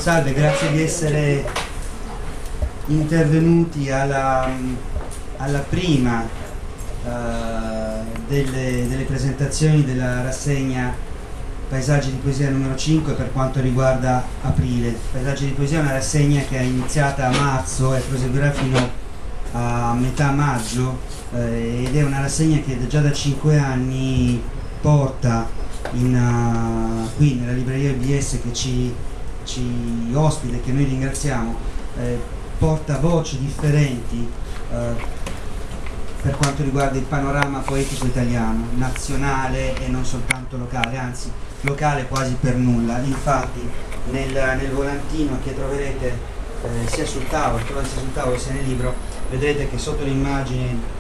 Salve, grazie di essere intervenuti alla prima delle presentazioni della rassegna Paesaggi di Poesia numero 5 per quanto riguarda aprile. Paesaggi di Poesia è una rassegna che è iniziata a marzo e proseguirà fino a metà maggio ed è una rassegna che già da 5 anni porta qui nella libreria IBS che ci ospita e che noi ringraziamo, porta voci differenti per quanto riguarda il panorama poetico italiano, nazionale e non soltanto locale, anzi locale quasi per nulla. Infatti nel volantino che troverete sia sul tavolo sia nel libro, vedrete che sotto l'immagine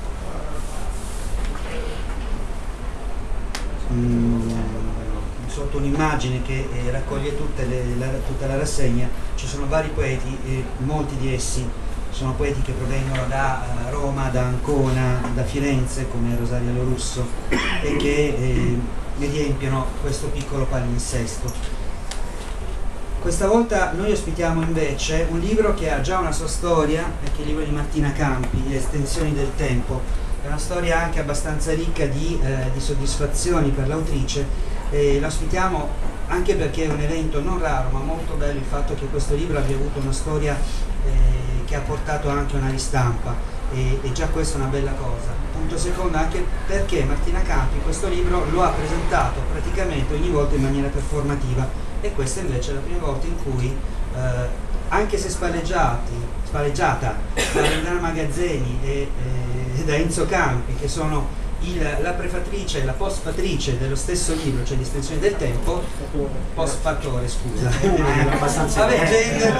sotto un'immagine che raccoglie tutta la rassegna ci sono vari poeti e molti di essi sono poeti che provengono da Roma, da Ancona, da Firenze come Rosaria Lorusso e che riempiono questo piccolo palinsesto. Questa volta noi ospitiamo invece un libro che ha già una sua storia, perché è il libro di Martina Campi, Le estensioni del tempo. È una storia anche abbastanza ricca di soddisfazioni per l'autrice. La ospitiamo anche perché è un evento non raro ma molto bello il fatto che questo libro abbia avuto una storia che ha portato anche una ristampa e già questa è una bella cosa. Punto secondo, anche perché Martina Campi questo libro lo ha presentato praticamente ogni volta in maniera performativa e questa invece è la prima volta in cui anche se spalleggiata da Loredana Magazzeni e da Enzo Campi, che sono la prefatrice e la postfatrice dello stesso libro, cioè di Estensioni del Tempo, postfattore, scusa. Vabbè, gender.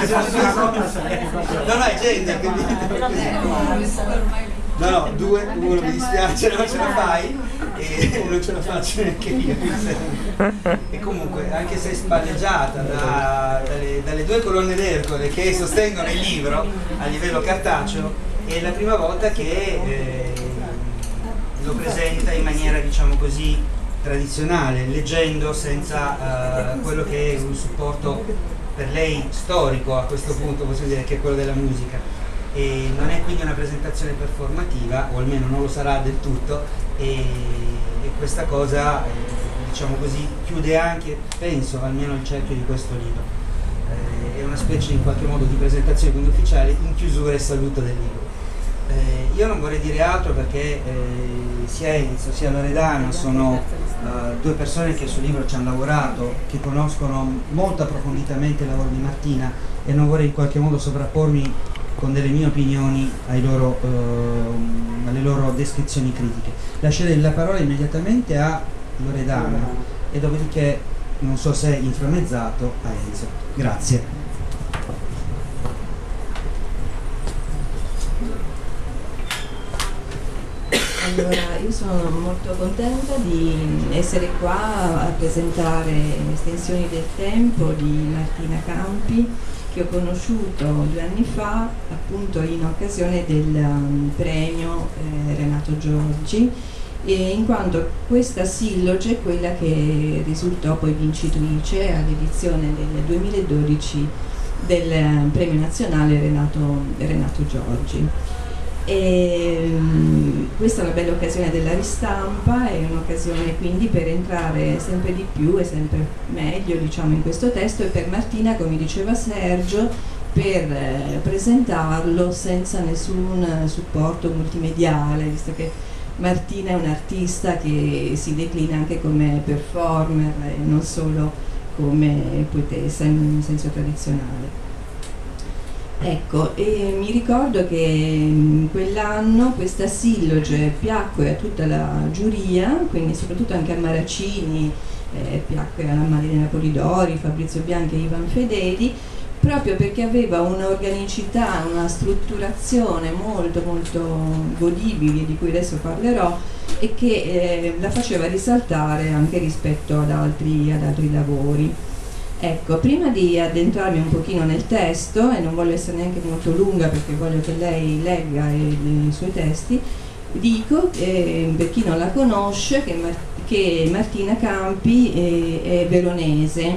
No, è gender, no, due, uno mi dispiace, non ce la fai e non ce la faccio neanche io. E comunque, anche se spalleggiata dalle due colonne d'Ercole che sostengono il libro a livello cartaceo, è la prima volta che lo presenta in maniera, diciamo così, tradizionale, leggendo senza quello che è un supporto per lei storico a questo punto, possiamo dire, che è quello della musica. E non è quindi una presentazione performativa, o almeno non lo sarà del tutto, e questa cosa, diciamo così, chiude anche, penso, almeno il cerchio di questo libro. È una specie in qualche modo di presentazione quindi ufficiale, in chiusura e saluto del libro. Io non vorrei dire altro perché sia Enzo sia Loredana sono due persone che sul libro ci hanno lavorato, che conoscono molto approfonditamente il lavoro di Martina e non vorrei in qualche modo sovrappormi con delle mie opinioni alle loro descrizioni critiche. Lascerei la parola immediatamente a Loredana e dopodiché, non so se inframmezzato, a Enzo. Grazie. Allora, io sono molto contenta di essere qua a presentare Estensioni del Tempo di Martina Campi, che ho conosciuto 2 anni fa appunto in occasione del premio Renato Giorgi, in quanto questa silloge è quella che risultò poi vincitrice all'edizione del 2012 del premio nazionale Renato Giorgi. E questa è una bella occasione della ristampa, è un'occasione quindi per entrare sempre di più e sempre meglio, diciamo, in questo testo, e per Martina, come diceva Sergio, per presentarlo senza nessun supporto multimediale, visto che Martina è un'artista che si declina anche come performer e non solo come poetessa in un senso tradizionale. Ecco, e mi ricordo che quell'anno questa silloge piacque a tutta la giuria, quindi soprattutto anche a Maracini, piacque a Marilena Polidori, Fabrizio Bianchi e Ivan Fedeli, proprio perché aveva un'organicità, una strutturazione molto molto godibile, di cui adesso parlerò, e che la faceva risaltare anche rispetto ad altri lavori. Ecco, prima di addentrarmi un pochino nel testo, e non voglio essere neanche molto lunga perché voglio che lei legga i suoi testi, dico, per chi non la conosce, che Martina Campi è veronese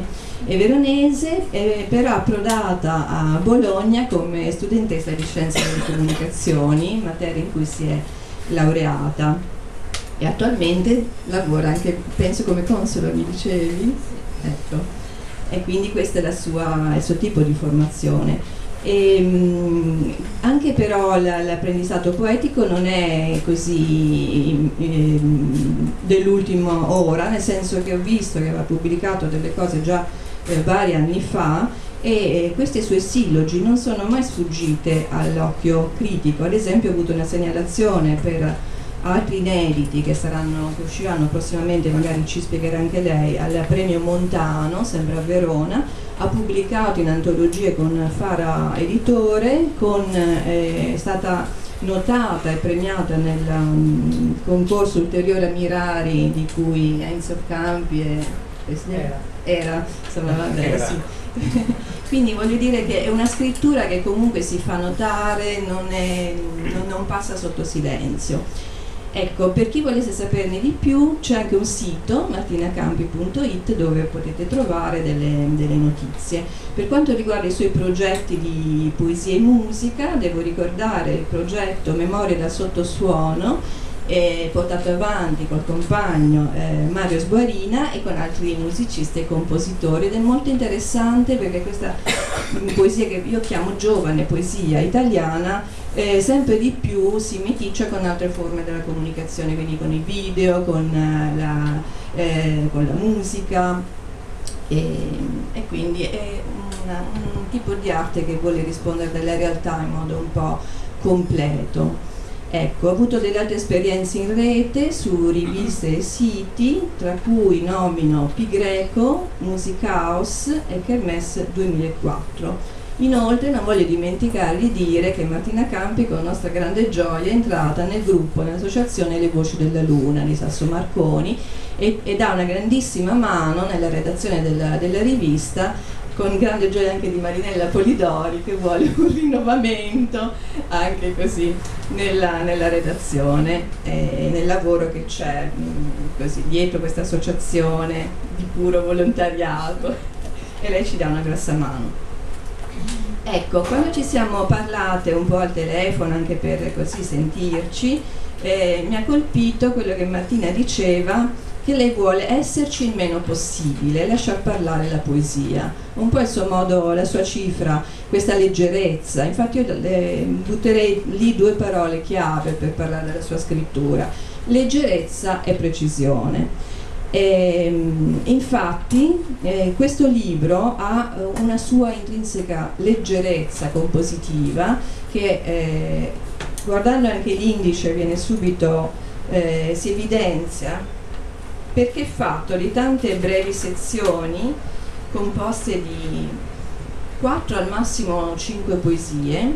è veronese, però approdata a Bologna come studentessa di Scienze delle Comunicazioni, materia in cui si è laureata, e attualmente lavora anche, penso, come console, mi dicevi? Ecco. E quindi questo è il suo tipo di formazione. Anche però l'apprendistato poetico non è così dell'ultima ora, nel senso che ho visto che aveva pubblicato delle cose già vari anni fa, e queste sue sillogi non sono mai sfuggite all'occhio critico. Ad esempio ho avuto una segnalazione per altri inediti che usciranno prossimamente, magari ci spiegherà anche lei, al premio Montano, sempre a Verona. Ha pubblicato in antologie con Fara Editore, è stata notata e premiata nel concorso Ulteriore Mirari, di cui Enzo Campi era insomma, vabbè, sì. Quindi voglio dire che è una scrittura che comunque si fa notare, non passa sotto silenzio. Ecco, per chi volesse saperne di più c'è anche un sito, martinacampi.it, dove potete trovare delle notizie. Per quanto riguarda i suoi progetti di poesia e musica, devo ricordare il progetto Memorie da sottosuono, portato avanti col compagno Mario Sguarina e con altri musicisti e compositori, ed è molto interessante perché questa poesia, che io chiamo giovane poesia italiana, sempre di più si meticcia con altre forme della comunicazione, quindi con i video, con la musica, e quindi è un tipo di arte che vuole rispondere della realtà in modo un po' completo. Ecco, ho avuto delle altre esperienze in rete, su riviste e siti, tra cui nomino Pi Greco, Musicaos e Kermesse 2004. Inoltre non voglio dimenticare di dire che Martina Campi, con nostra grande gioia, è entrata nel gruppo, nell'associazione Le Voci della Luna di Sasso Marconi, e dà una grandissima mano nella redazione della rivista, con grande gioia anche di Marinella Polidori, che vuole un rinnovamento anche così nella redazione e nel lavoro che c'è così dietro questa associazione di puro volontariato, e lei ci dà una grossa mano. Ecco, quando ci siamo parlate un po' al telefono, anche per così sentirci, mi ha colpito quello che Martina diceva, che lei vuole esserci il meno possibile, lasciar parlare la poesia, un po' il suo modo, la sua cifra, questa leggerezza. Infatti io butterei lì due parole chiave per parlare della sua scrittura: leggerezza e precisione. Infatti questo libro ha una sua intrinseca leggerezza compositiva che, guardando anche l'indice, viene subito, si evidenzia, perché è fatto di tante brevi sezioni composte di 4 al massimo 5 poesie.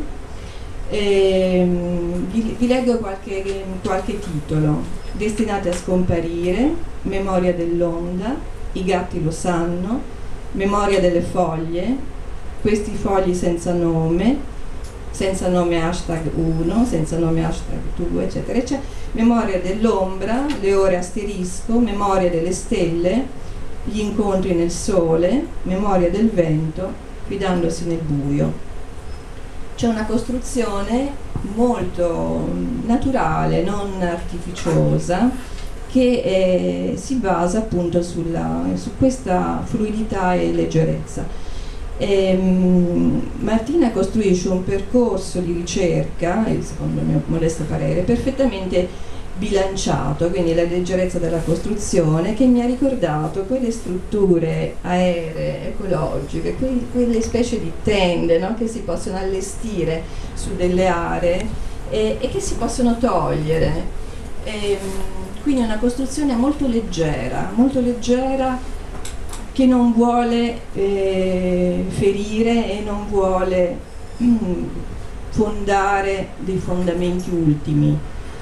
Vi leggo qualche titolo: Destinate a scomparire, Memoria dell'onda, I gatti lo sanno, Memoria delle foglie, Questi fogli senza nome hashtag 1, senza nome hashtag 2, eccetera, eccetera, Memoria dell'ombra, Le ore asterisco, Memoria delle stelle, Gli incontri nel sole, Memoria del vento, Fidandosi nel buio. C'è una costruzione molto naturale, non artificiosa, che si basa appunto su questa fluidità e leggerezza. Martina costruisce un percorso di ricerca, secondo il mio modesto parere, perfettamente bilanciato, quindi la leggerezza della costruzione, che mi ha ricordato quelle strutture aeree, ecologiche, quelle specie di tende, no? Che si possono allestire su delle aree e che si possono togliere. Quindi è una costruzione molto leggera, che non vuole ferire e non vuole fondare dei fondamenti ultimi.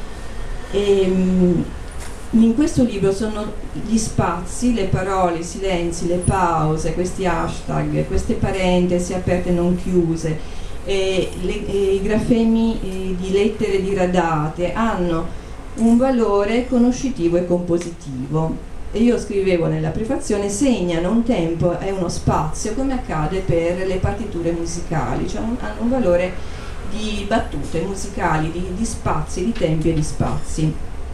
In questo libro sono gli spazi, le parole, i silenzi, le pause, questi hashtag, queste parentesi aperte e non chiuse, i grafemi di lettere diradate hanno un valore conoscitivo e compositivo. e io scrivevo nella prefazione, segnano un tempo e uno spazio come accade per le partiture musicali, cioè hanno un valore di battute musicali, di spazi, di tempi e di spazi.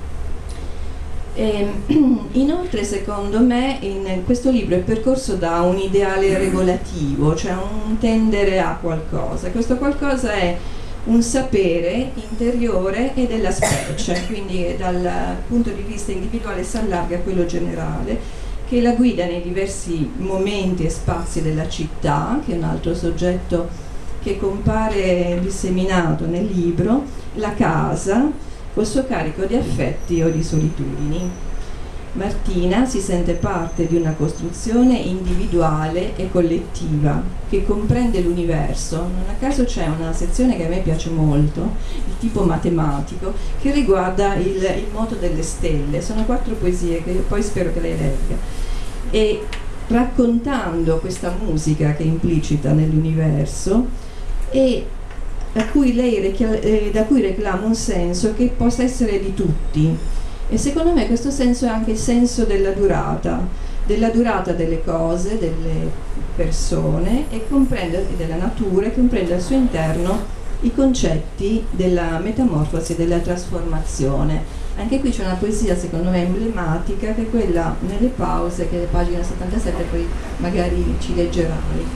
Inoltre, secondo me, in questo libro è percorso da un ideale regolativo, cioè un tendere a qualcosa. Questo qualcosa è un sapere interiore e della specie, quindi dal punto di vista individuale si allarga a quello generale, che la guida nei diversi momenti e spazi della città, che è un altro soggetto che compare disseminato nel libro, la casa, col suo carico di affetti o di solitudini. Martina si sente parte di una costruzione individuale e collettiva che comprende l'universo. Non a caso c'è una sezione che a me piace molto, di tipo matematico, che riguarda il moto delle stelle. Sono 4 poesie che poi spero che lei legga. E raccontando questa musica che è implicita nell'universo e da cui reclama un senso che possa essere di tutti, e secondo me questo senso è anche il senso della durata delle cose, delle persone e della natura, e comprende al suo interno i concetti della metamorfosi e della trasformazione. Anche qui c'è una poesia secondo me emblematica, che è quella nelle pause, che è pagina 77, poi magari ci leggerai.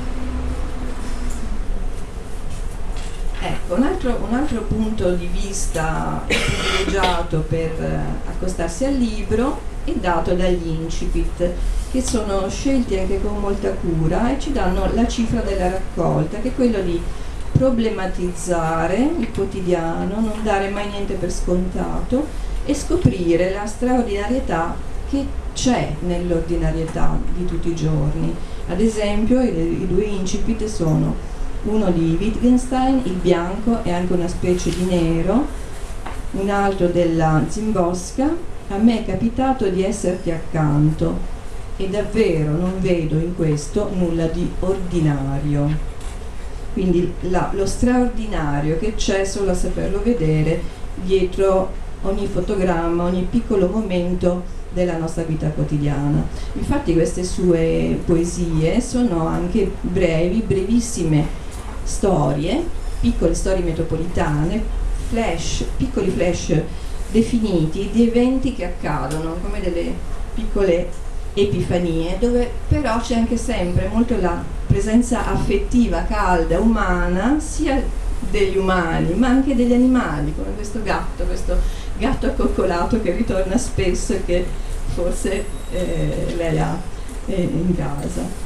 Ecco, un altro punto di vista privilegiato per accostarsi al libro è dato dagli incipit, che sono scelti anche con molta cura e ci danno la cifra della raccolta, che è quello di problematizzare il quotidiano, non dare mai niente per scontato e scoprire la straordinarietà che c'è nell'ordinarietà di tutti i giorni. Ad esempio, i 2 incipit sono uno di Wittgenstein, il bianco e anche una specie di nero, un altro della Zimborska, a me è capitato di esserti accanto e davvero non vedo in questo nulla di ordinario. Quindi lo straordinario che c'è solo a saperlo vedere dietro ogni fotogramma, ogni piccolo momento della nostra vita quotidiana. Infatti queste sue poesie sono anche brevissime storie, piccole storie metropolitane, piccoli flash definiti di eventi che accadono come delle piccole epifanie, dove però c'è anche sempre molto la presenza affettiva, calda, umana, sia degli umani ma anche degli animali, come questo gatto accoccolato che ritorna spesso e che forse lei ha in casa.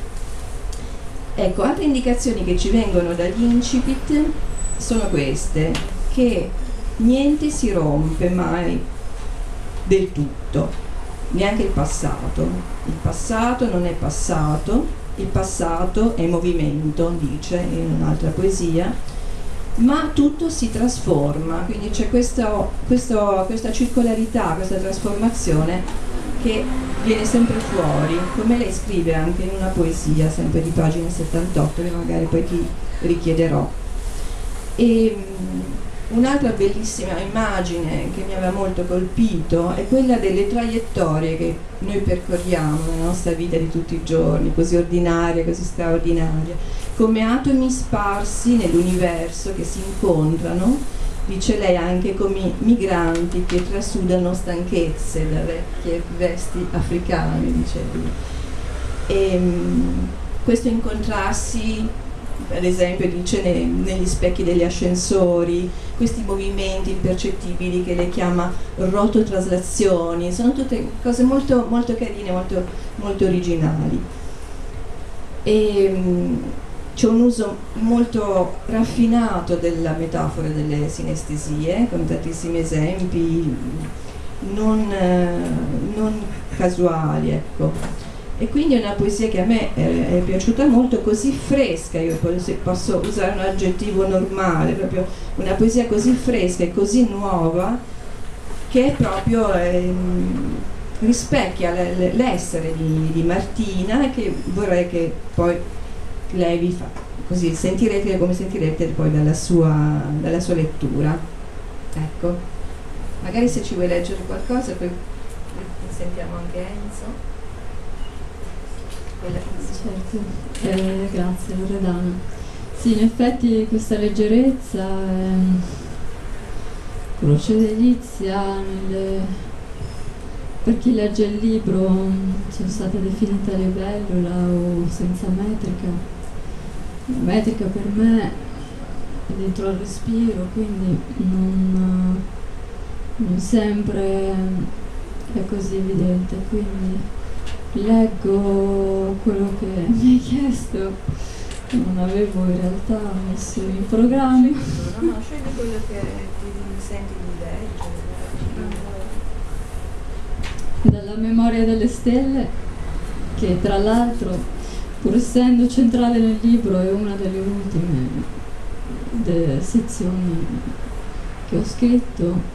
Ecco, altre indicazioni che ci vengono dagli incipit sono queste, che niente si rompe mai del tutto, neanche il passato. Il passato non è passato, il passato è movimento, dice in un'altra poesia, ma tutto si trasforma, quindi c'è questa circolarità, questa trasformazione che viene sempre fuori, come lei scrive anche in una poesia, sempre di pagina 78, che magari poi ti richiederò. E un'altra bellissima immagine che mi aveva molto colpito è quella delle traiettorie che noi percorriamo nella nostra vita di tutti i giorni, così ordinaria, così straordinaria, come atomi sparsi nell'universo che si incontrano, dice lei, anche come migranti che trasudano stanchezze da vecchie vesti africane, dice lui. E questo incontrarsi, ad esempio, dice negli specchi degli ascensori, questi movimenti impercettibili che lei chiama rototraslazioni, sono tutte cose molto, molto carine, molto, molto originali. C'è un uso molto raffinato della metafora delle sinestesie, con tantissimi esempi non casuali, ecco. E quindi è una poesia che a me è piaciuta molto, così fresca, io se posso usare un aggettivo normale, proprio una poesia così fresca e così nuova, che è proprio rispecchia l'essere di Martina, e che vorrei che poi lei vi fa, così sentirete come sentirete poi dalla sua lettura. Ecco, magari se ci vuoi leggere qualcosa poi Sentiamo anche Enzo. Certo, grazie Loredana. Sì, in effetti questa leggerezza, croce delizia, per chi legge il libro sono stata definita libellula o senza metrica. La metrica per me è dentro al respiro, quindi non sempre è così evidente, quindi leggo quello che mi hai chiesto, che non avevo in realtà messo in programma. Scegli quello che ti senti di leggere. Dalla Memoria delle stelle, che tra l'altro, pur essendo centrale nel libro, è una delle ultime sezioni che ho scritto.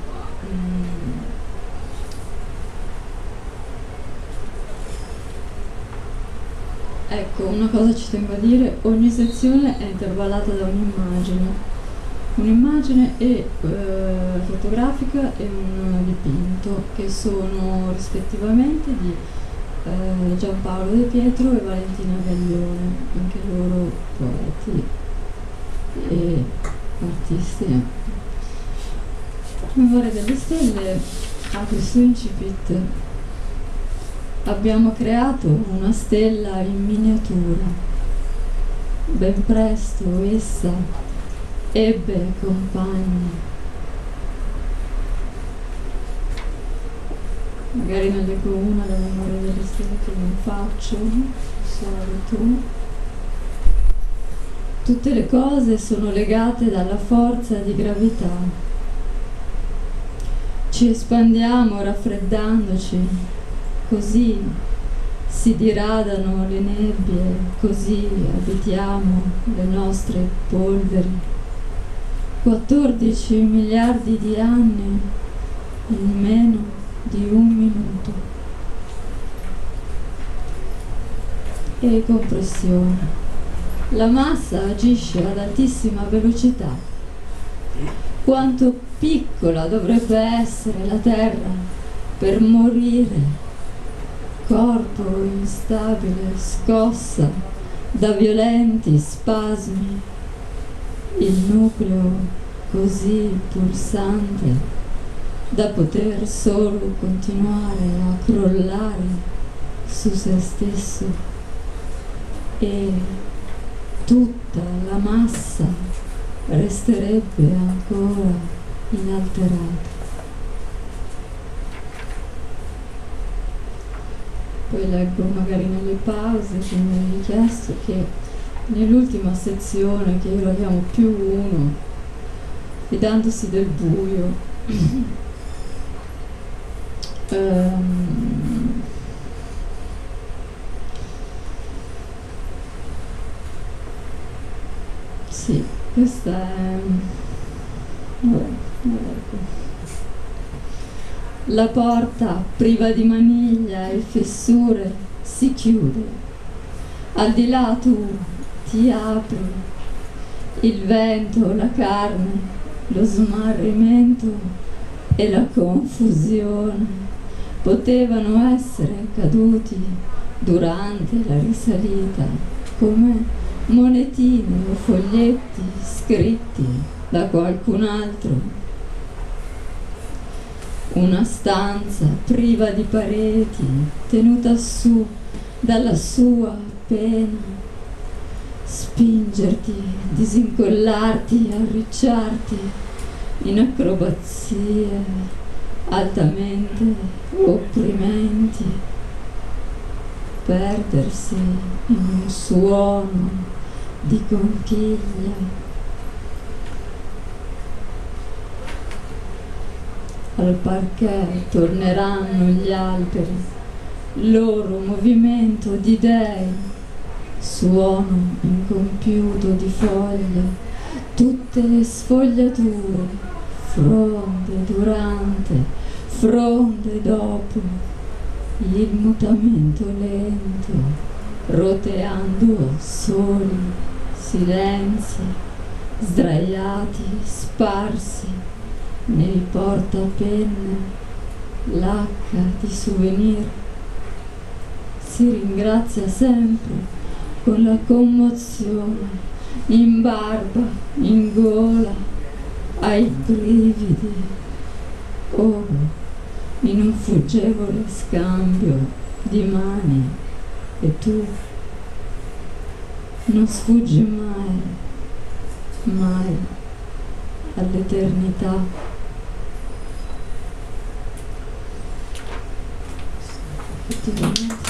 Ecco, una cosa ci tengo a dire: ogni sezione è intervallata da un'immagine fotografica e un dipinto, che sono rispettivamente di Giampaolo De Pietro e Valentina Gaglione, anche loro poeti e artisti. Memoria delle stelle ha questo incipit: abbiamo creato una stella in miniatura. Ben presto essa ebbe compagni. Magari ne leggo una, la Memoria delle stelle, che non faccio, solo tu. Tutte le cose sono legate dalla forza di gravità. Ci espandiamo raffreddandoci, così si diradano le nebbie, così abitiamo le nostre polveri. 14 miliardi di anni in meno di un minuto. E compressione. La massa agisce ad altissima velocità. Quanto piccola dovrebbe essere la Terra per morire, corpo instabile, scossa da violenti spasmi, il nucleo così pulsante da poter solo continuare a crollare su se stesso, e tutta la massa resterebbe ancora inalterata. Poi leggo magari nelle pause, che mi hai chiesto, che nell'ultima sezione, che io la chiamo più uno, fidandosi del buio, sì, questa è... vabbè, ecco. La porta, priva di maniglia e fessure, si chiude. Al di là tu ti apri. Il vento, la carne, lo smarrimento e la confusione potevano essere caduti durante la risalita come monetine o foglietti scritti da qualcun altro. Una stanza priva di pareti, tenuta su dalla sua pena. Spingerti, disincollarti, arricciarti in acrobazie altamente opprimenti. Perdersi in un suono di conchiglia. Al parquet torneranno gli alberi, loro movimento di dei, suono incompiuto di foglie, tutte le sfogliature, fronde durante, fronde dopo, il mutamento lento, roteando soli, silenzi, sdraiati, sparsi nei portapenne, l'H di souvenir. Si ringrazia sempre con la commozione, in barba, in gola, ai brividi, ove in un fuggevole scambio di mani, e tu non sfuggi mai, mai all'eternità. Effettivamente.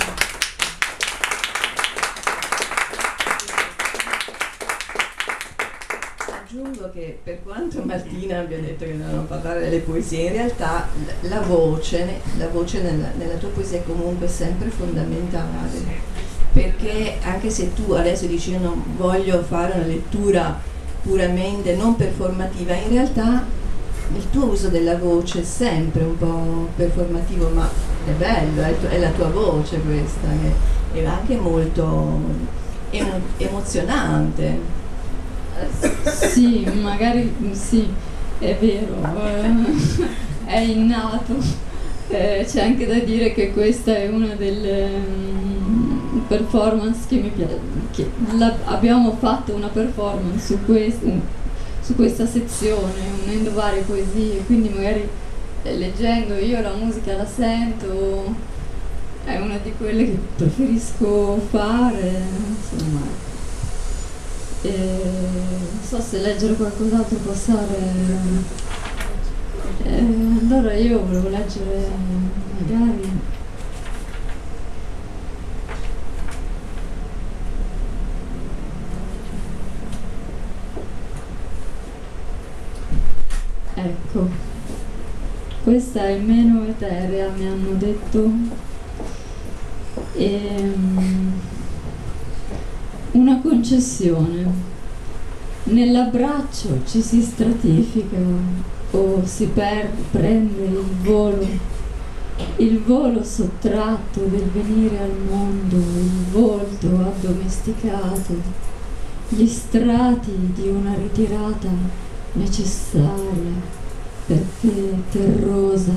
Aggiungo che per quanto Martina abbia detto che non parlare delle poesie, in realtà la voce nella tua poesia è comunque sempre fondamentale, perché anche se tu adesso dici io non voglio fare una lettura puramente non performativa, in realtà il tuo uso della voce è sempre un po' performativo, ma è bello, è la tua voce questa, è anche molto emozionante. Sì, magari sì, è vero, è innato. C'è anche da dire che questa è una delle performance che mi piace. Abbiamo fatto una performance su questa sezione, unendo varie poesie, quindi magari leggendo io la musica la sento, è una di quelle che preferisco fare, insomma. Non so se leggere qualcos'altro, passare. Allora io volevo leggere magari ecco, questa è meno eterea, mi hanno detto, una concessione. Nell'abbraccio ci si stratifica o si prende il volo sottratto del venire al mondo, il volto addomesticato, gli strati di una ritirata necessaria perché terrosa.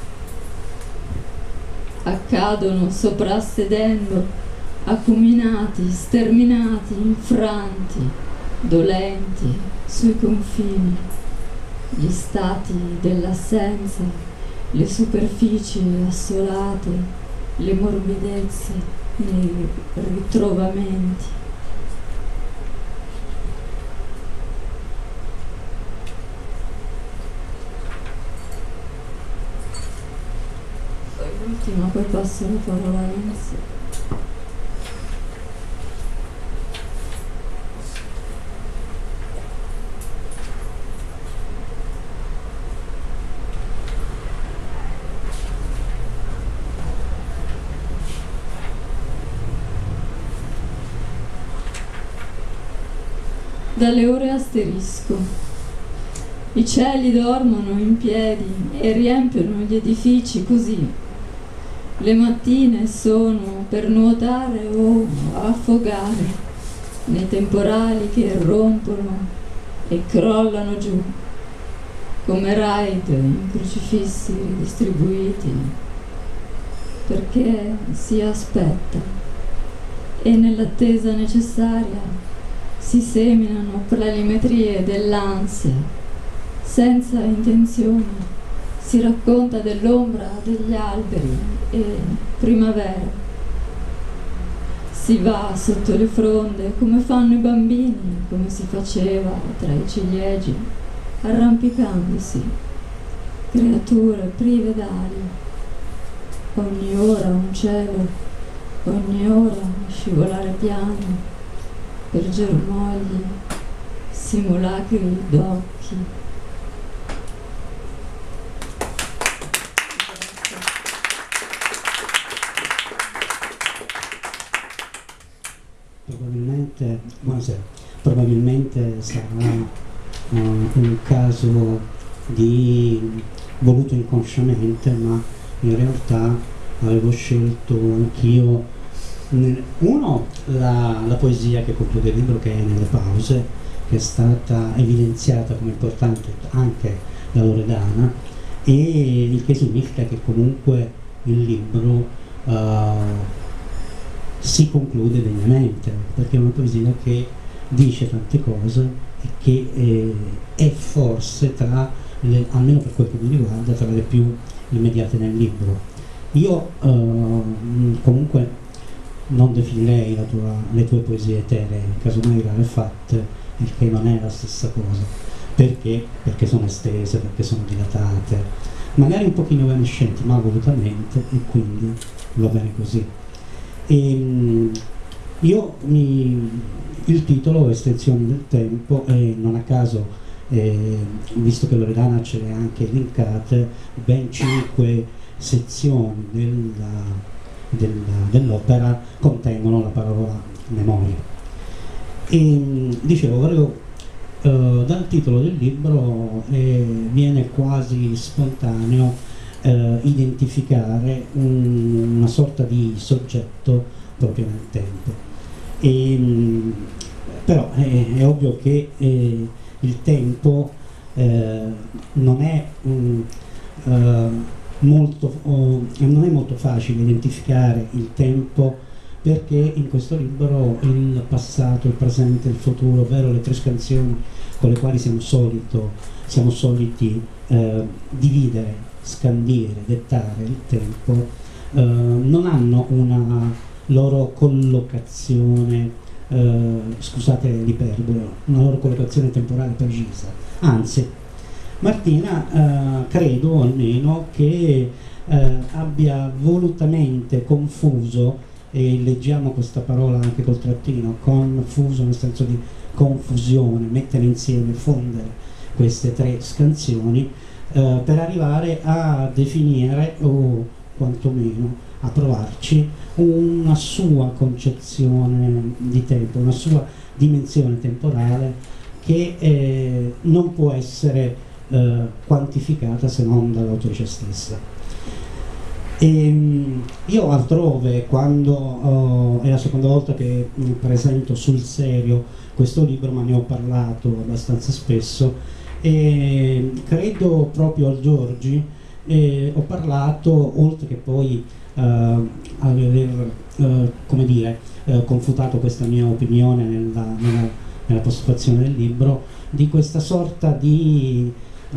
Accadono soprassedendo acuminati, sterminati, infranti, dolenti sui confini, gli stati dell'assenza, le superfici assolate, le morbidezze nei ritrovamenti. Poi l'ultima, poi passo la parola a Enzo. Dalle ore asterisco. I cieli dormono in piedi e riempiono gli edifici così. Le mattine sono per nuotare o affogare nei temporali che rompono e crollano giù, come raid in crocifissi ridistribuiti, perché si aspetta e nell'attesa necessaria si seminano planimetrie dell'ansia, senza intenzione, si racconta dell'ombra degli alberi e primavera. Si va sotto le fronde come fanno i bambini, come si faceva tra i ciliegi, arrampicandosi, creature prive d'aria. Ogni ora un cielo, ogni ora scivolare piano, per germogli, simulacri d'occhi. Probabilmente sarà un caso di voluto inconsciamente, ma in realtà avevo scelto anch'io la poesia che conclude il libro, che è Nelle pause, che è stata evidenziata come importante anche da Loredana, e il che significa che comunque il libro si conclude degnamente, perché è una poesia che dice tante cose e che è forse tra le, almeno per quel che mi riguarda, tra le più immediate nel libro. Io comunque non definirei le tue poesie eteree, casomai rarefatte, il che non è la stessa cosa. Perché? Perché sono estese, perché sono dilatate, magari un pochino evanescenti, ma volutamente, e quindi va bene così. Il titolo Estensioni del tempo, e non a caso, visto che Loredana ce le ha anche linkate, ben 5 sezioni dell'opera contengono la parola memoria. Dicevo, volevo, dal titolo del libro viene quasi spontaneo identificare una sorta di soggetto proprio nel tempo. Però è ovvio che il tempo non è molto facile identificare il tempo, perché in questo libro il passato, il presente e il futuro, ovvero le 3 scansioni con le quali siamo soliti dividere, scandire, dettare il tempo, non hanno una loro collocazione, scusate l'iperbole, una loro collocazione temporale precisa. Anzi, Martina credo almeno che abbia volutamente confuso, e leggiamo questa parola anche col trattino, confuso nel senso di confusione, mettere insieme, fondere queste 3 scansioni per arrivare a definire, o quantomeno a provarci, una sua concezione di tempo, una sua dimensione temporale che non può essere quantificata se non dall'autrice stessa. Io altrove, quando è la seconda volta che presento sul serio questo libro, ma ne ho parlato abbastanza spesso, credo proprio al Giorgi ho parlato, oltre che poi aver come dire, confutato questa mia opinione nella postfazione del libro, di questa sorta di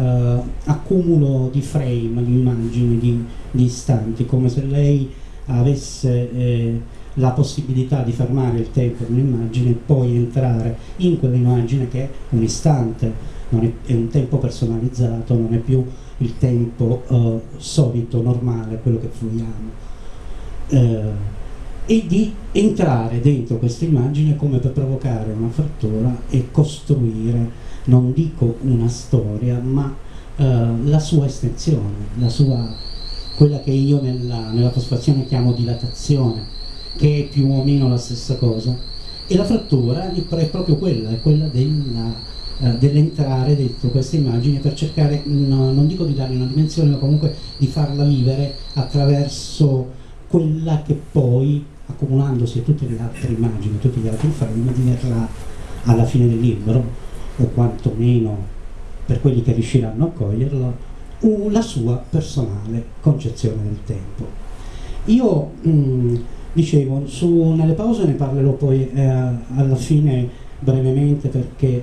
accumulo di frame, di immagini, di istanti, come se lei avesse la possibilità di fermare il tempo in un'immagine e poi entrare in quell'immagine che è un istante, è un tempo personalizzato, non è più il tempo solito, normale, quello che fruiamo, e di entrare dentro questa immagine come per provocare una frattura e costruire, non dico una storia, ma la sua estensione, quella che io nella postfazione chiamo dilatazione, che è più o meno la stessa cosa. E la frattura è proprio quella, è quella dell'entrare dentro queste immagini per cercare, non dico di dargli una dimensione, ma comunque di farla vivere attraverso quella che poi, accumulandosi a tutte le altre immagini, tutti gli altri frame, diverrà alla fine del libro, o quantomeno per quelli che riusciranno a coglierlo, la sua personale concezione del tempo. Io dicevo, nelle pause ne parlerò poi alla fine brevemente, perché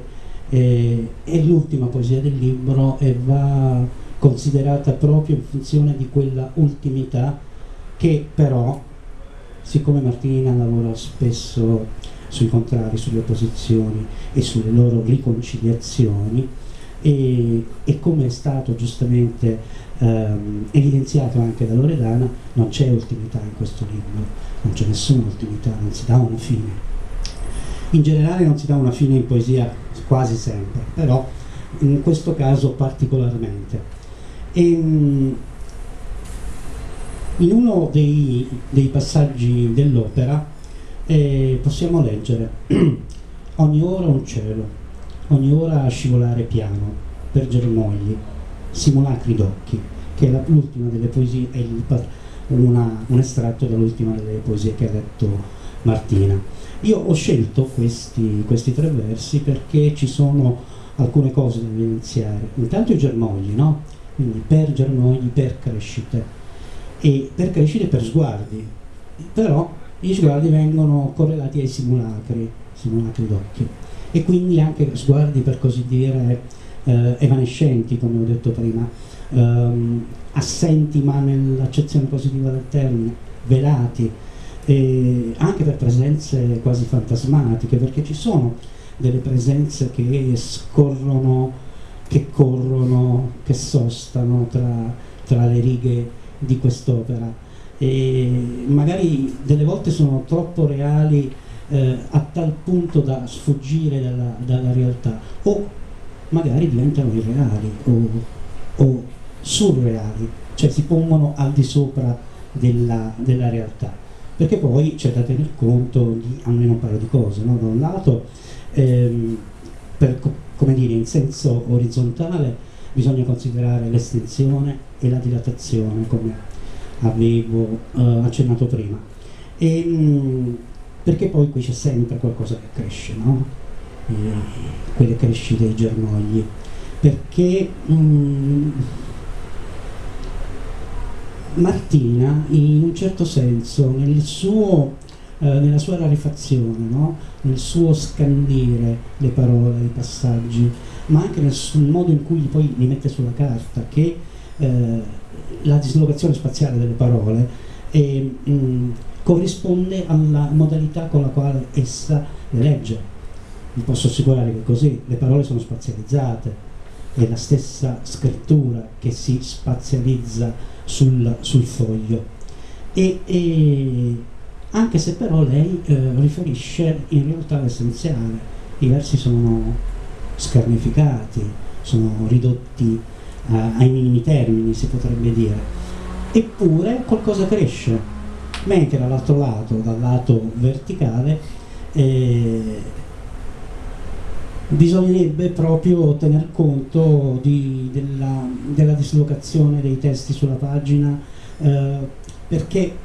è l'ultima poesia del libro e va considerata proprio in funzione di quella ultimità che però, siccome Martina lavora spesso sui contrari, sulle opposizioni e sulle loro riconciliazioni, e come è stato giustamente evidenziato anche da Loredana, non c'è ultimità in questo libro, non c'è nessuna ultimità, non si dà una fine. In generale non si dà una fine in poesia quasi sempre, però in questo caso particolarmente. In uno dei passaggi dell'opera possiamo leggere: ogni ora un cielo, ogni ora a scivolare piano per germogli, simulacri d'occhi, che è l'ultima delle poesie, è un estratto dall'ultima delle poesie che ha letto Martina. Io ho scelto questi 3 versi perché ci sono alcune cose da evidenziare. Intanto i germogli, no? quindi per germogli, per crescite, e per sguardi, però gli sguardi vengono correlati ai simulacri d'occhio, e quindi anche sguardi, per così dire, evanescenti, come ho detto prima, assenti ma nell'accezione positiva del termine, velati, anche per presenze quasi fantasmatiche, perché ci sono delle presenze che scorrono, che corrono, che sostano tra le righe di quest'opera, e magari delle volte sono troppo reali, a tal punto da sfuggire dalla realtà, o magari diventano irreali o surreali, cioè si pongono al di sopra della realtà, perché poi c'è da tener conto di almeno un paio di cose, no? Da un lato, come dire, in senso orizzontale bisogna considerare l'estensione e la dilatazione, come avevo accennato prima, perché poi qui c'è sempre qualcosa che cresce, no? Quelle crescite dei germogli, perché Martina, in un certo senso, nella sua rarefazione, no? Nel suo scandire le parole, i passaggi, ma anche nel modo in cui poi li mette sulla carta, che la dislocazione spaziale delle parole corrisponde alla modalità con la quale essa le legge. Vi posso assicurare che così le parole sono spazializzate, è la stessa scrittura che si spazializza sul foglio, e anche se però lei riferisce in realtà l'essenziale, i versi sono scarnificati, sono ridotti ai minimi termini, si potrebbe dire, eppure qualcosa cresce, mentre dall'altro lato, dal lato verticale, bisognerebbe proprio tener conto della dislocazione dei testi sulla pagina, perché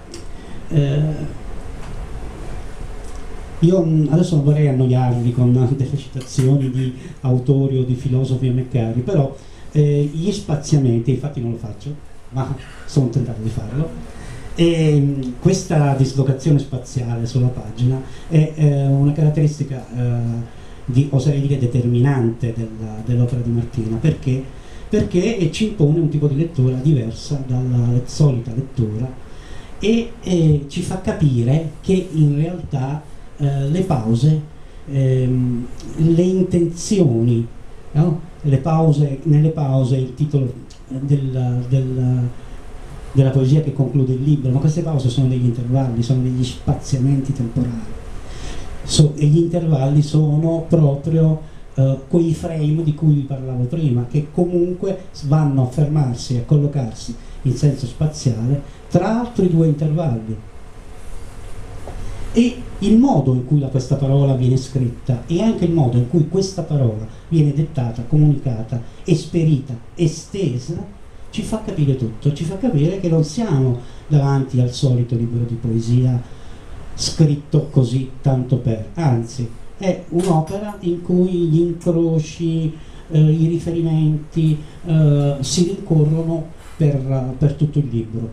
io adesso non vorrei annoiarvi con delle citazioni di autori o di filosofi a me cari, però gli spaziamenti, infatti non lo faccio, ma sono tentato di farlo, e questa dislocazione spaziale sulla pagina è una caratteristica, oserei dire, determinante dell'opera di Martina, perché ci impone un tipo di lettura diversa dalla solita lettura, e ci fa capire che in realtà le pause, le intenzioni, no? Nelle pause il titolo della poesia che conclude il libro, ma queste pause sono degli intervalli, sono degli spaziamenti temporali, e gli intervalli sono proprio quei frame di cui vi parlavo prima, che comunque vanno a fermarsi e a collocarsi in senso spaziale tra altri due intervalli, e il modo in cui questa parola viene scritta e anche il modo in cui questa parola viene dettata, comunicata, esperita, estesa, ci fa capire tutto, ci fa capire che non siamo davanti al solito libro di poesia scritto così tanto per, anzi è un'opera in cui gli incroci, i riferimenti si rincorrono per tutto il libro.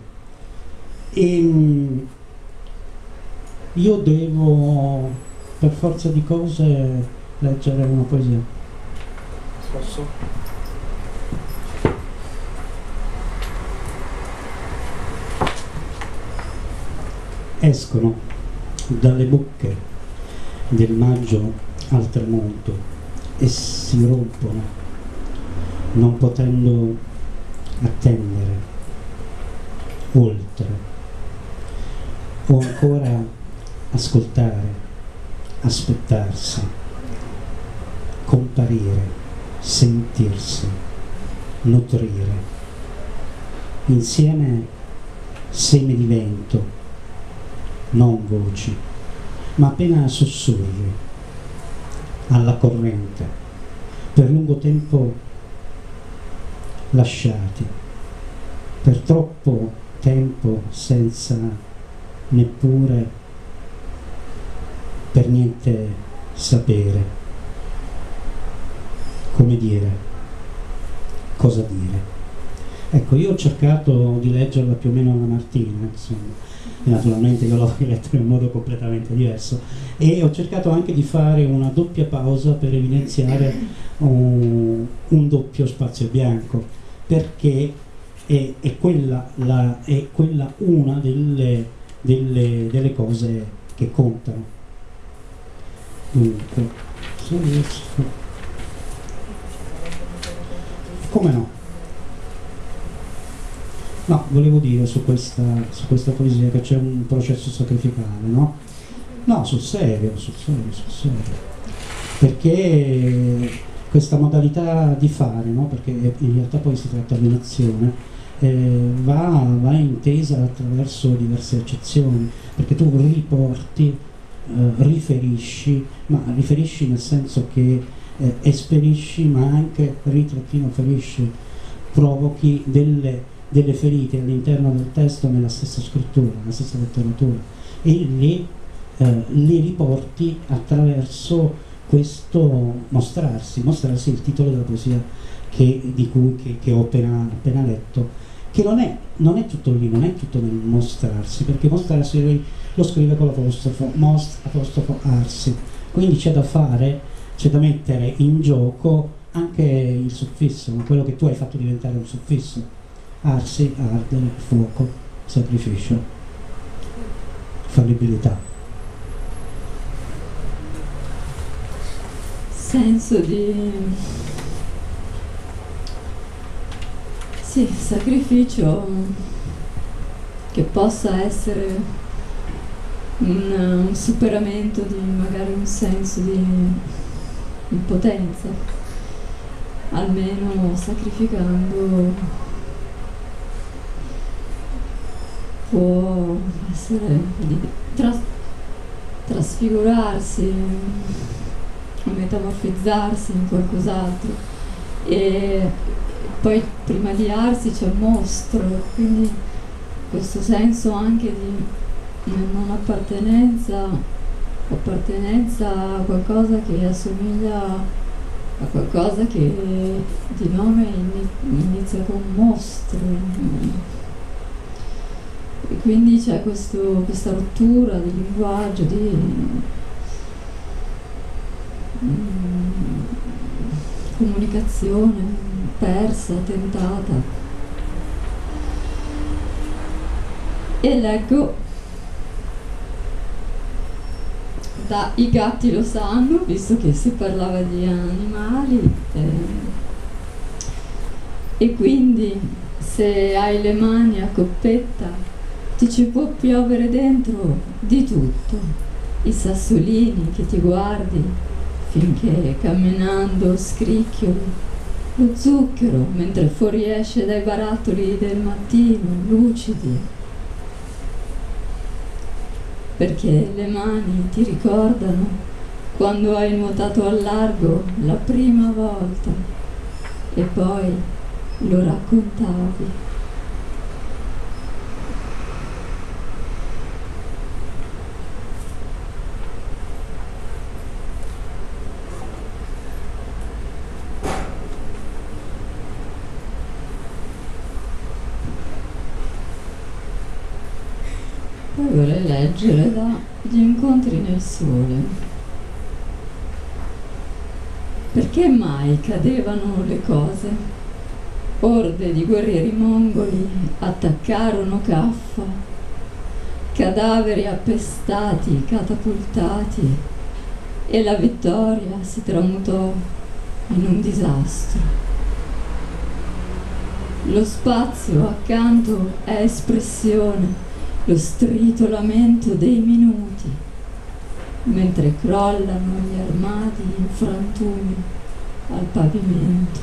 E io devo, per forza di cose, leggere una poesia. Posso? Escono dalle bocche del maggio al tramonto e si rompono, non potendo attendere oltre, o ancora ascoltare, aspettarsi, comparire, sentirsi, nutrire, insieme seme di vento, non voci, ma appena sussurri alla corrente, per lungo tempo lasciati, per troppo tempo senza neppure per niente sapere come dire, cosa dire. Ecco, io ho cercato di leggerla più o meno alla Martina, insomma, e naturalmente io l'avrei letta in un modo completamente diverso, e ho cercato anche di fare una doppia pausa per evidenziare un doppio spazio bianco, perché è quella una delle cose che contano. Dunque, come no? No, volevo dire su questa poesia che c'è un processo sacrificale, no? No, sul serio. Perché questa modalità di fare, no? Perché in realtà poi si tratta di un'azione, va intesa attraverso diverse accezioni, perché tu riporti, riferisci nel senso che esperisci, ma anche ferisci, provochi delle ferite all'interno del testo nella stessa scrittura, nella stessa letteratura, e le riporti attraverso questo mostrarsi il titolo della poesia che ho appena letto, che non è tutto lì, non è tutto nel mostrarsi, perché mostrarsi lui lo scrive con l'apostrofo, apostrofo arsi, quindi c'è da mettere in gioco anche il suffisso, quello che tu hai fatto diventare un suffisso. Arsi, ardere, fuoco, sacrificio, fallibilità. Senso di sacrificio che possa essere un superamento di magari un senso di impotenza, almeno sacrificando può essere di trasfigurarsi, metamorfizzarsi in qualcos'altro, e poi prima di arsi c'è mostro, quindi questo senso anche di non appartenenza a qualcosa che assomiglia a qualcosa che di nome inizia con mostro. E quindi c'è questa rottura di linguaggio, di comunicazione persa, tentata. E leggo da I gatti lo sanno, visto che si parlava di animali, e quindi se hai le mani a coppetta ti ci può piovere dentro di tutto, i sassolini che ti guardi finché camminando scricchioli, lo zucchero mentre fuoriesce dai barattoli del mattino lucidi, perché le mani ti ricordano quando hai nuotato al largo la prima volta e poi lo raccontavi. Poi vorrei leggere da Gli incontri nel sole. Perché mai cadevano le cose? Orde di guerrieri mongoli attaccarono Caffa, cadaveri appestati, catapultati, e la vittoria si tramutò in un disastro. Lo spazio accanto è espressione, lo stritolamento dei minuti, mentre crollano gli armadi in frantumi al pavimento.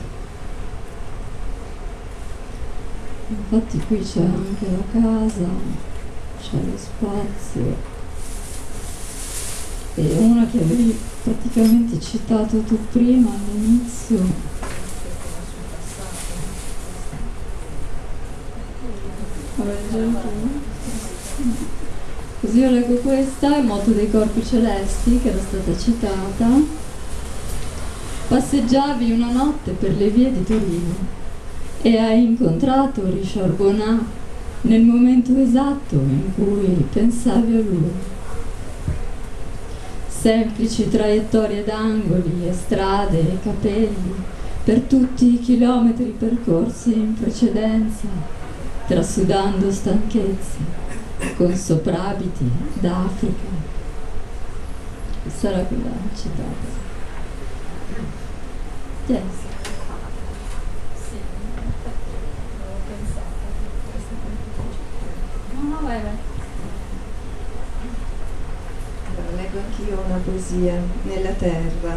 Infatti qui c'è anche la casa, c'è lo spazio, e una che avevi praticamente citato tu prima all'inizio. Così io leggo questa, Il moto dei corpi celesti, che era stata citata. Passeggiavi una notte per le vie di Torino e hai incontrato Richard Bonnat nel momento esatto in cui pensavi a lui. Semplici traiettorie d'angoli e strade e capelli per tutti i chilometri percorsi in precedenza, trasudando stanchezza, con soprabiti d'Africa. Sarà quella citata. Yes. Sì, avevo pensato a questa cosa. No, vai. Allora, leggo anch'io una poesia, Nella terra.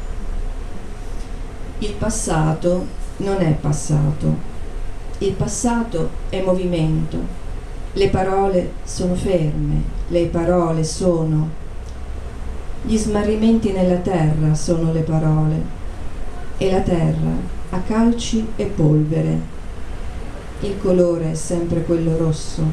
Il passato non è passato. Il passato è movimento. Le parole sono ferme. Le parole sono. Gli smarrimenti nella terra sono le parole. E la terra ha calci e polvere. Il colore è sempre quello rosso.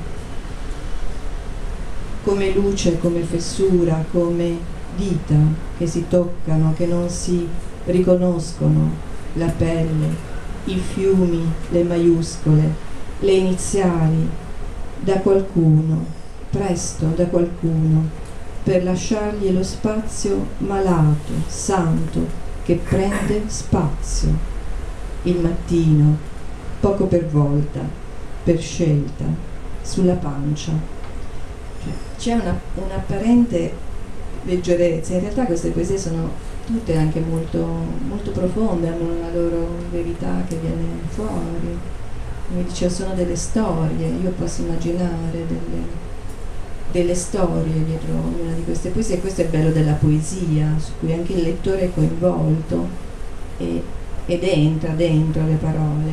Come luce, come fessura, come dita che si toccano, che non si riconoscono, la pelle, i fiumi, le maiuscole, le iniziali, da qualcuno, presto da qualcuno, per lasciargli lo spazio malato, santo, che prende spazio. Il mattino, poco per volta, per scelta, sulla pancia. C'è un'apparente leggerezza. In realtà queste poesie sono tutte anche molto, molto profonde, hanno una loro verità che viene fuori. Come dicevo, sono delle storie. Io posso immaginare delle storie dietro ognuna di queste poesie, e questo è il bello della poesia, su cui anche il lettore è coinvolto ed entra dentro le parole.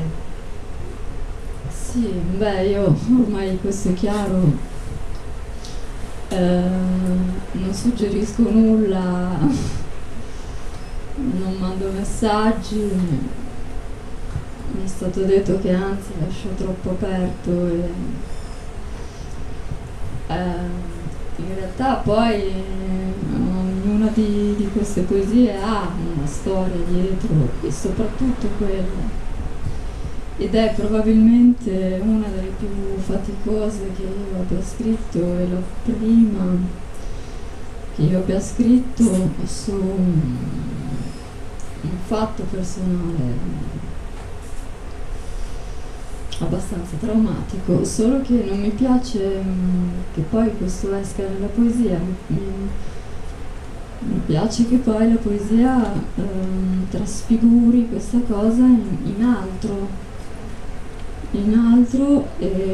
Sì, beh, io ormai questo è chiaro, non suggerisco nulla, non mando messaggi, mi è stato detto che anzi lascio troppo aperto e in realtà poi ognuna di queste poesie ha una storia dietro e soprattutto quella, ed è probabilmente una delle più faticose che io abbia scritto, e la prima che io abbia scritto su un fatto personale abbastanza traumatico, solo che non mi piace che poi questo esca nella poesia, mi piace che poi la poesia trasfiguri questa cosa in altro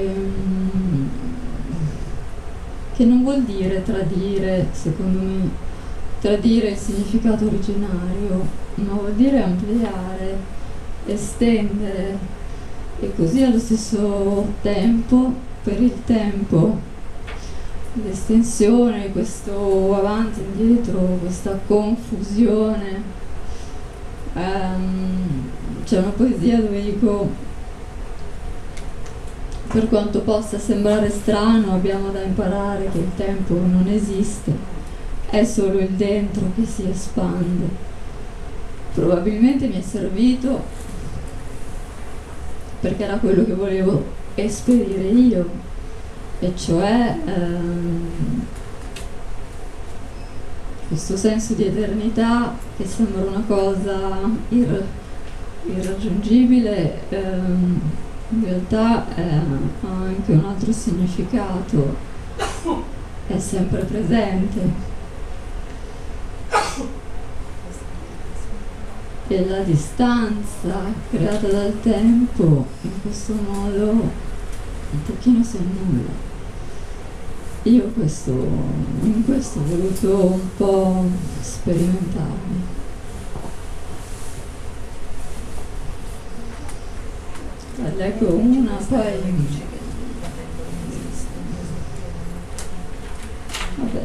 che non vuol dire tradire, secondo me, tradire il significato originario, ma vuol dire ampliare, estendere. E così allo stesso tempo, per il tempo, l'estensione, questo avanti e indietro, questa confusione. C'è una poesia dove dico, per quanto possa sembrare strano, abbiamo da imparare che il tempo non esiste, è solo il dentro che si espande. Probabilmente mi è servito perché era quello che volevo esperire io, e cioè questo senso di eternità che sembra una cosa irraggiungibile, in realtà ha anche un altro significato, è sempre presente. E la distanza creata dal tempo in questo modo un pochino si annulla. Io in questo ho voluto un po' sperimentarmi. Leggo una, poi vabbè,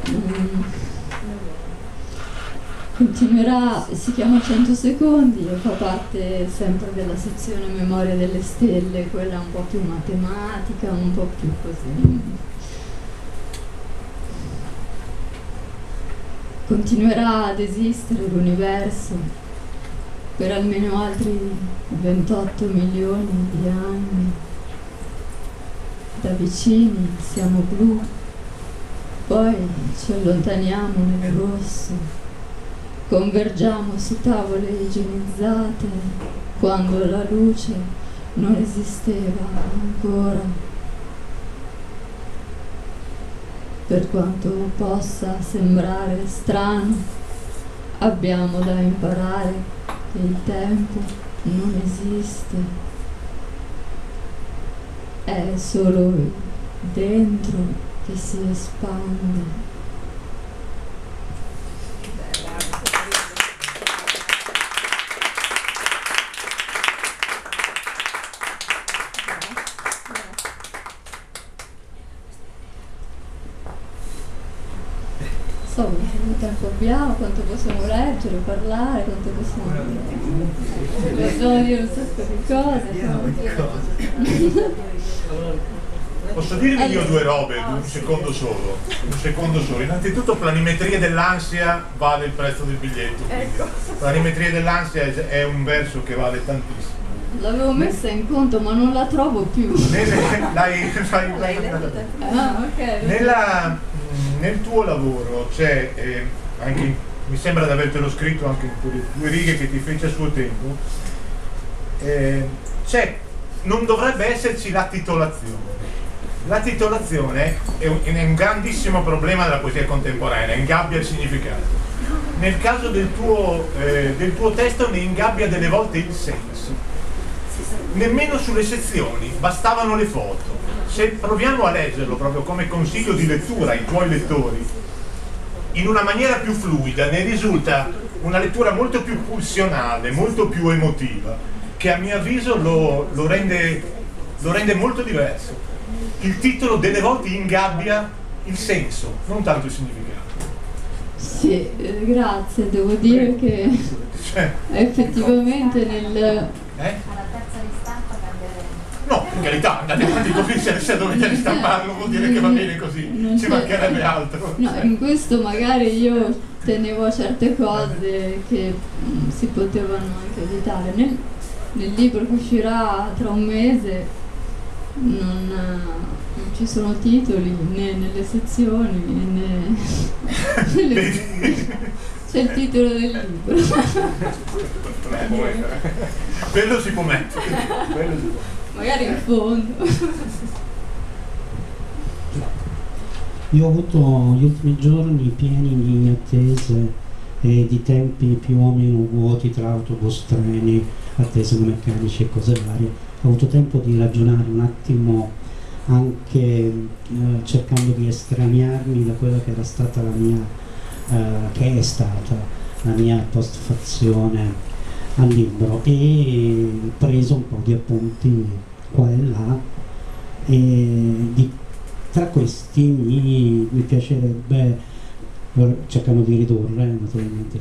continuerà, si chiama 100 secondi e fa parte sempre della sezione Memoria delle stelle, quella un po' più matematica, un po' più così. Continuerà ad esistere l'universo per almeno altri 28 milioni di anni. Da vicini siamo blu, poi ci allontaniamo nel rosso, convergiamo su tavole igienizzate quando la luce non esisteva ancora. Per quanto possa sembrare strano, abbiamo da imparare che il tempo non esiste. È solo dentro che si espande. Insomma, quanto tempo abbiamo, quanto possiamo leggere, parlare, quanto possiamo dire un sacco di cose. Posso dirvi io due robe, un secondo solo. Innanzitutto planimetria dell'ansia vale il prezzo del biglietto, quindi planimetria dell'ansia è un verso che vale tantissimo. L'avevo messa in conto ma non la trovo più. Nel tuo lavoro c'è, anche mi sembra di avertelo scritto anche in quelle 2 righe che ti fece a suo tempo, non dovrebbe esserci la titolazione. La titolazione è un grandissimo problema della poesia contemporanea, ingabbia il significato. Nel caso del tuo testo ne ingabbia delle volte il senso. Nemmeno sulle sezioni, bastavano le foto. Se proviamo a leggerlo proprio come consiglio di lettura ai tuoi lettori, in una maniera più fluida, ne risulta una lettura molto più pulsionale, molto più emotiva, che a mio avviso lo rende molto diverso. Il titolo delle volte ingabbia il senso, non tanto il significato. Sì, grazie, devo dire che effettivamente nel... No, in carità, andate avanti così, se dovete ristamparlo vuol dire che va bene così, ci mancherebbe altro. No, in questo magari io tenevo a certe cose che si potevano anche evitare. Nel libro che uscirà tra un mese non ci sono titoli né nelle sezioni né c'è il titolo del libro. Quello si può mettere. Magari in fondo. Io ho avuto gli ultimi giorni pieni di attese e di tempi più o meno vuoti tra autobus, treni, attese meccanici e cose varie. Ho avuto tempo di ragionare un attimo, anche cercando di estraniarmi da quella che era stata la mia, che è stata la mia postfazione al libro, e preso un po' di appunti qua e là, e tra questi mi piacerebbe, cercando di ridurre naturalmente,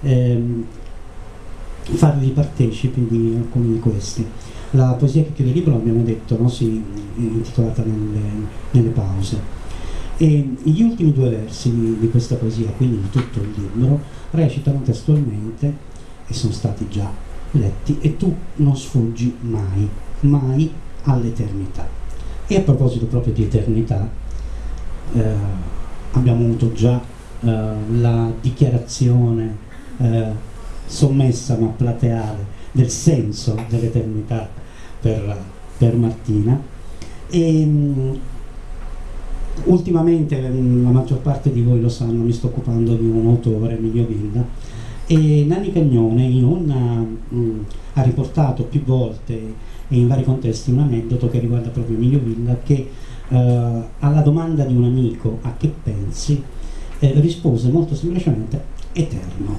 farvi partecipi di alcuni di questi. La poesia che chiude il libro, abbiamo detto, no? Sì, intitolata nelle pause, e gli ultimi 2 versi di questa poesia, quindi di tutto il libro, recitano testualmente, e sono stati già letti: e tu non sfuggi mai, mai all'eternità. E a proposito proprio di eternità, abbiamo avuto già la dichiarazione sommessa ma plateale del senso dell'eternità per Martina, e ultimamente, la maggior parte di voi lo sanno, mi sto occupando di un autore, Emilio Villa, e Nanni Cagnone ha riportato più volte e in vari contesti un aneddoto che riguarda proprio Emilio Villa, che alla domanda di un amico "a che pensi?" rispose molto semplicemente "eterno".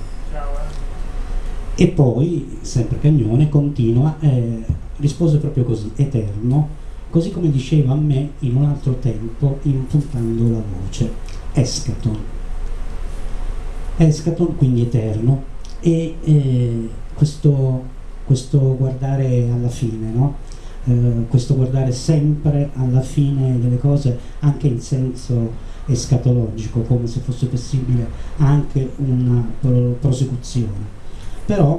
E poi, sempre Cagnone, continua, rispose proprio così: "eterno, così come diceva a me in un altro tempo, impuntando la voce, eschaton". Eschaton, quindi eterno, e questo guardare alla fine, no? Questo guardare sempre alla fine delle cose, anche in senso escatologico, come se fosse possibile anche una prosecuzione. Però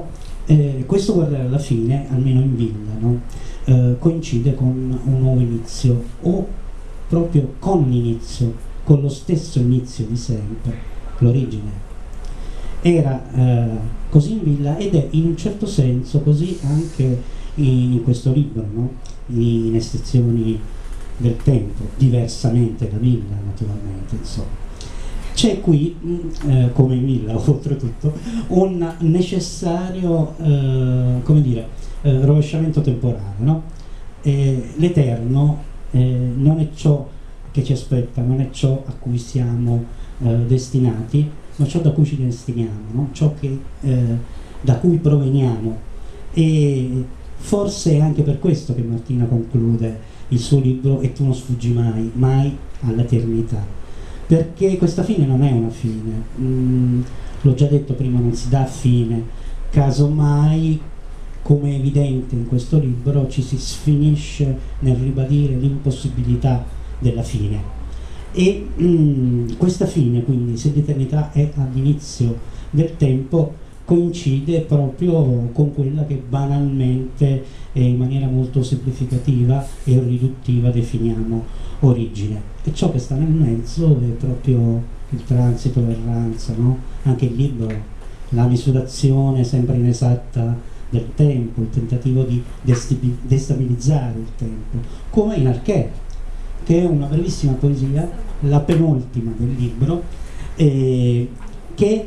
Questo guardare alla fine, almeno in Villa, no? Coincide con un nuovo inizio, o proprio con l'inizio, con lo stesso inizio di sempre, l'origine. Era così in Villa ed è in un certo senso così anche in questo libro, no? In Estazioni del tempo, diversamente da Villa naturalmente, insomma. C'è qui, come in Villa oltretutto, un necessario rovesciamento temporale, no? L'eterno non è ciò che ci aspetta, non è ciò a cui siamo destinati, ma ciò da cui ci destiniamo, no? Ciò che, da cui proveniamo. E forse è anche per questo che Martina conclude il suo libro "E tu non sfuggi mai, mai all'eternità", perché questa fine non è una fine, l'ho già detto prima, non si dà fine, casomai, come è evidente in questo libro, ci si sfinisce nel ribadire l'impossibilità della fine. E questa fine, quindi, se l'eternità è all'inizio del tempo, coincide proprio con quella che banalmente e in maniera molto semplificativa e riduttiva definiamo origine. E ciò che sta nel mezzo è proprio il transito, l'erranza, no? Anche il libro, la misurazione sempre inesatta del tempo, il tentativo di destabilizzare il tempo, come in Arché, che è una brevissima poesia, la penultima del libro, che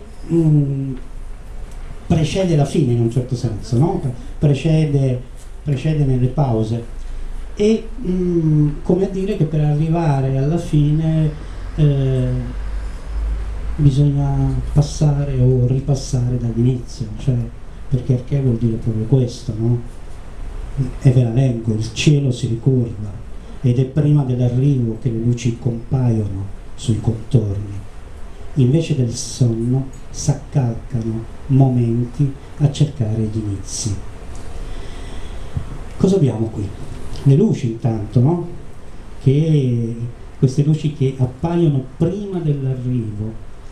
precede la fine in un certo senso, no? Precede nelle pause, e come a dire che per arrivare alla fine bisogna passare o ripassare dall'inizio, cioè, perché Arché vuol dire proprio questo, no? E ve la leggo: il cielo si ricurva ed è prima dell'arrivo che le luci compaiono sui contorni. Invece del sonno s'accalcano momenti a cercare gli inizi. Cosa abbiamo qui? Le luci intanto, no? Queste luci che appaiono prima dell'arrivo,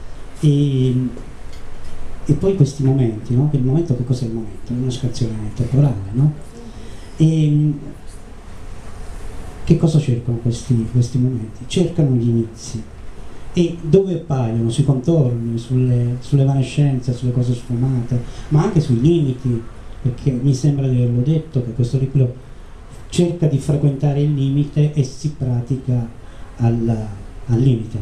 e poi questi momenti, no? Il momento, che cos'è il momento? È una scansione temporale, no? E che cosa cercano questi momenti? Cercano gli inizi. E dove appaiono? Sui contorni, sulle evanescenze, sulle cose sfumate, ma anche sui limiti, perché mi sembra di averlo detto che questo libro cerca di frequentare il limite e si pratica al limite.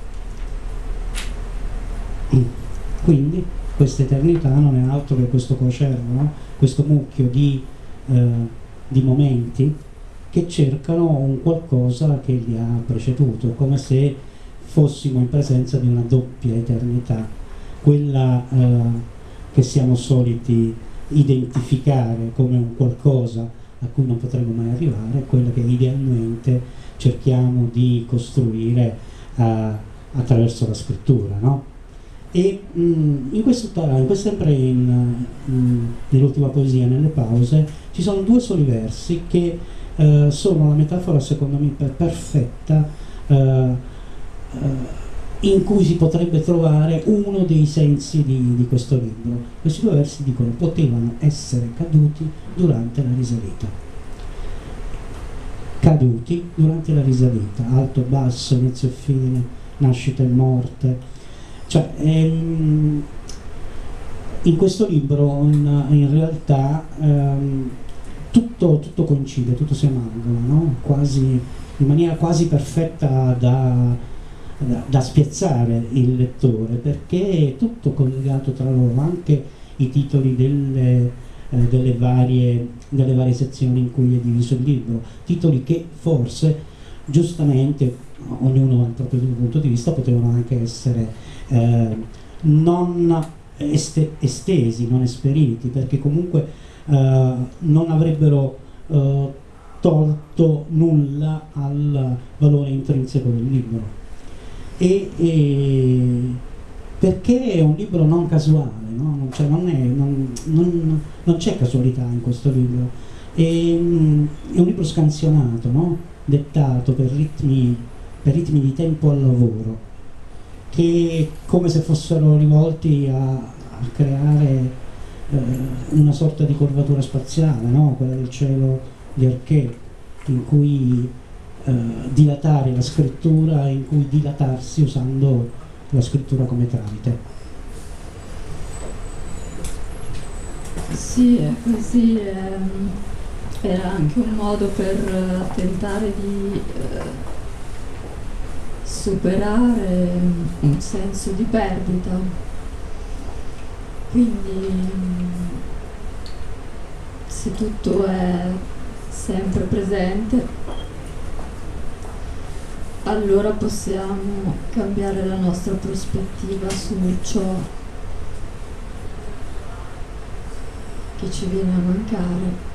Quindi questa eternità non è altro che questo cocervo, no? Questo mucchio di momenti che cercano un qualcosa che li ha preceduto, come se fossimo in presenza di una doppia eternità, quella che siamo soliti identificare come un qualcosa a cui non potremo mai arrivare, quella che idealmente cerchiamo di costruire attraverso la scrittura, no? E sempre nell'ultima poesia, nelle pause, ci sono due soli versi che sono la metafora, secondo me, perfetta in cui si potrebbe trovare uno dei sensi di questo libro. Questi due versi dicono: potevano essere caduti durante la risalita. Caduti durante la risalita, alto, basso, inizio e fine, nascita e morte. Cioè, in questo libro in realtà tutto coincide, tutto si amalgama, no? Quasi, in maniera quasi perfetta da spiazzare il lettore, perché è tutto collegato tra loro, anche i titoli delle varie sezioni in cui è diviso il libro, titoli che forse giustamente, ognuno ha il proprio punto di vista, potevano anche essere non estesi, non esperiti, perché comunque non avrebbero tolto nulla al valore intrinseco del libro. Perché è un libro non casuale, no? Cioè non c'è casualità in questo libro, è un libro scansionato, no? Dettato per ritmi di tempo al lavoro, che come se fossero rivolti a creare una sorta di curvatura spaziale, no? Quella del cielo di Arché, in cui dilatare la scrittura, in cui dilatarsi usando la scrittura come tramite. Sì, è così. Era anche un modo per tentare di superare un senso di perdita. Quindi se tutto è sempre presente, allora possiamo cambiare la nostra prospettiva su ciò che ci viene a mancare.